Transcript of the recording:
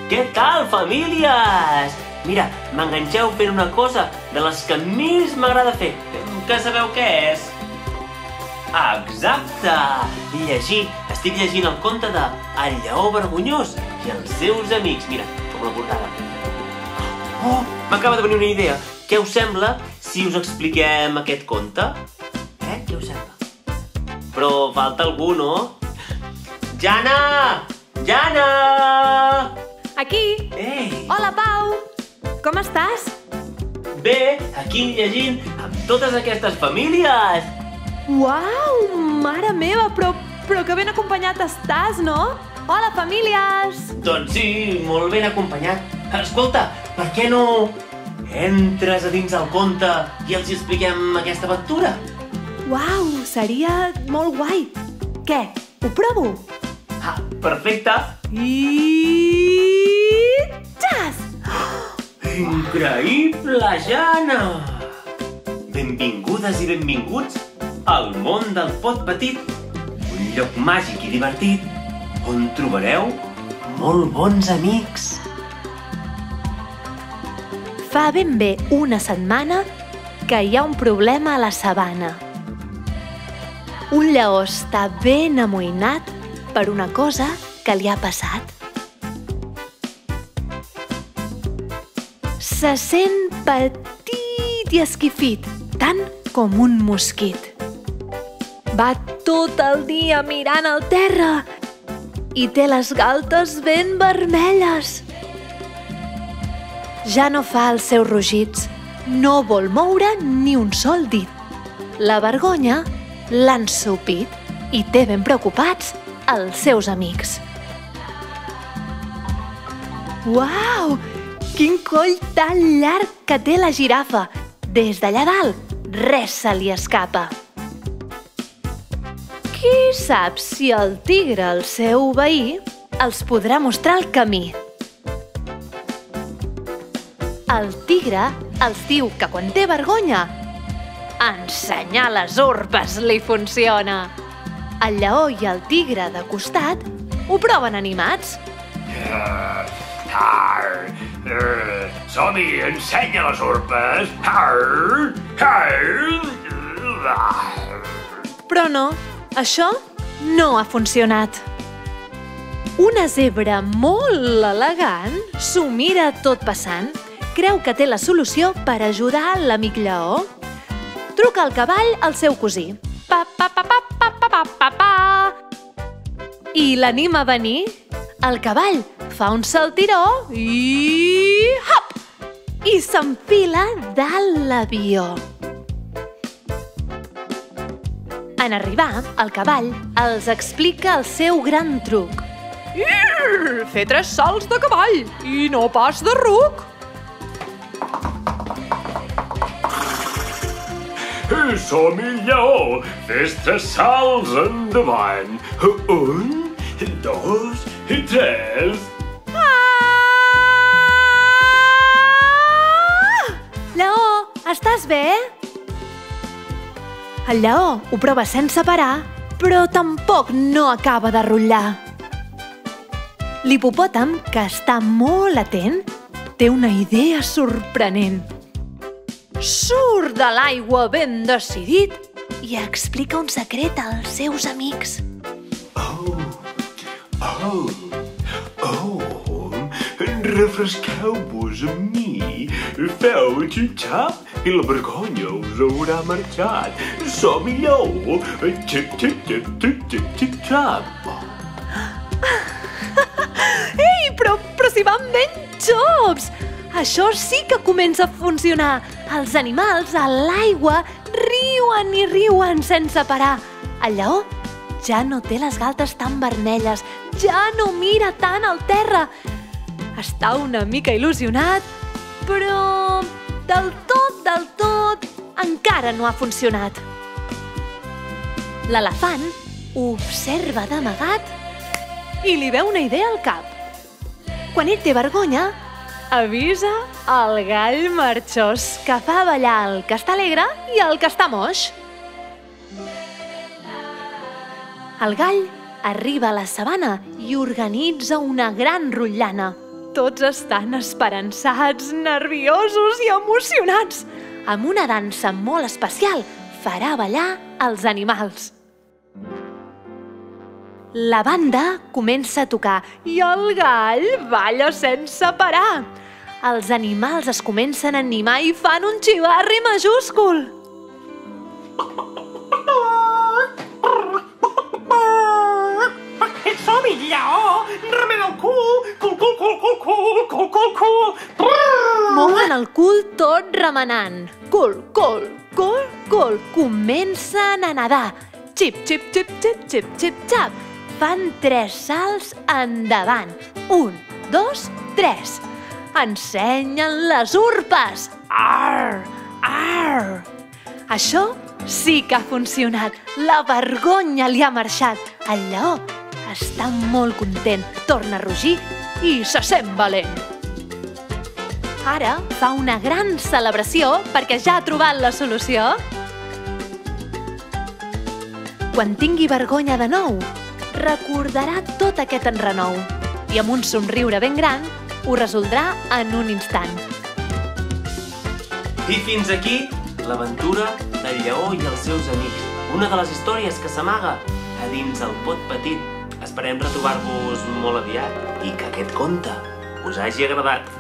Què tal, famílies? Mira, m'enganxeu fent una cosa de les que més m'agrada fer. Que sabeu què és? Exacte! Llegir. Estic llegint el conte de El lleó vergonyós i els seus amics. Mira, com la portada. Oh, m'acaba de venir una idea. Què us sembla si us expliquem aquest conte? Què us sembla? Però falta algú, no? Jana! Jana! Aquí! Ei! Hola, Pau! Com estàs? Bé, aquí llegint amb totes aquestes famílies! Uau! Mare meva, però que ben acompanyat estàs, no? Hola, famílies! Doncs sí, molt ben acompanyat. Escolta, per què no entres a dins el conte i els expliquem aquesta aventura? Uau, seria molt guai. Què? Ho provo? Ah, perfecte! I... Jas! Increïble, Jana! Benvingudes i benvinguts al món del Pot Petit, un lloc màgic i divertit on trobareu molt bons amics. Fa ben bé una setmana que hi ha un problema a la sabana. Un lleó està ben amoïnat per una cosa que li ha passat. Se sent petit i esquifit, tant com un mosquit. Va tot el dia mirant al terra i té les galtes ben vermelles. Ja no fa els seus rugits, no vol moure ni un sol dit. La vergonya l'ha ensopit i té ben preocupats els seus amics. Uau! Quin coll tan llarg que té la girafa! Des d'allà dalt, res se li escapa. Qui sap si el tigre, el seu veí, els podrà mostrar el camí? El tigre els diu que quan té vergonya, ensenyar les urpes li funciona. El lleó i el tigre de costat ho proven animats. Som-hi, ensenya les urpes! Però no, això no ha funcionat. Una zebra molt elegant s'ho mira tot passant. Creu que té la solució per ajudar l'amic lleó. Truca al cavall al seu cosí. Pa, pa, pa, pa, pa, pa, pa, pa, pa. I l'anima a venir. El cavall fa un saltiró i... hop! I s'enfila dalt l'avió. En arribar, el cavall els explica el seu gran truc. Fer 3 salts de cavall i no pas de ruc. Som-hi, lleó! Fes 3 salts endavant. 1, 2 i 3. Lleó, estàs bé? El lleó ho prova sense parar, però tampoc no acaba de rotllar. L'hipopòtam, que està molt atent, té una idea sorprenent. Surt de l'aigua ben decidit i explica un secret als seus amics. Refresqueu-vos amb mi. Feu xip-xap i la vergonya us haurà marxat. Som-hi, lleó! Xip-xip-xip-xip-xip-xip-xap! Ei, però si van ben xops! Això sí que comença a funcionar. Els animals a l'aigua riuen i riuen sense parar. El lleó ja no té les galtes tan vermelles, ja no mira tant al terra. Està una mica il·lusionat, però del tot, encara no ha funcionat. L'elefant observa d'amagat i li veu una idea al cap. Quan ell té vergonya, avisa el gall marxós, que fa ballar el que està alegre i el que està moix. El gall arriba a la sabana i organitza una gran rotllana. Tots estan esperançats, nerviosos i emocionats. Amb una dansa molt especial farà ballar els animals. La banda comença a tocar i el gall balla sense parar. Els animals es comencen a animar i fan un xivarri majúscul. Som-hi, lleó! Remena el cul! Cul, cul, cul, cul, cul, cul, cul, cul! Mouen el cul tot remenant. Cul, cul, cul, cul. Comencen a nedar. Xip, xip, xip, xip, xip, xip, xap. Fan 3 salts endavant. 1, 2, 3. Ensenyen les urpes. Arr, arr. Això sí que ha funcionat. La vergonya li ha marxat. El lleó està molt content, torna a rugir i se sent valent. Ara fa una gran celebració perquè ja ha trobat la solució. Quan tingui vergonya de nou, recordarà tot aquest enrenou i amb un somriure ben gran ho resoldrà en un instant. I fins aquí l'aventura del lleó i els seus amics. Una de les històries que s'amaga a dins el pot petit. Esperem retrobar-vos molt aviat i que aquest conte us hagi agradat.